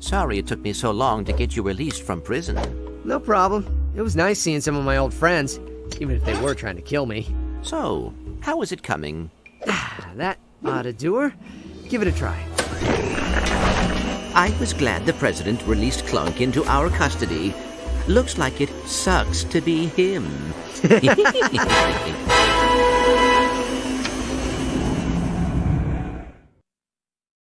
Sorry it took me so long to get you released from prison. No problem. It was nice seeing some of my old friends, even if they were trying to kill me. So, how is it coming? That ought to do her. Give it a try. I was glad the president released Clunk into our custody. Looks like it sucks to be him.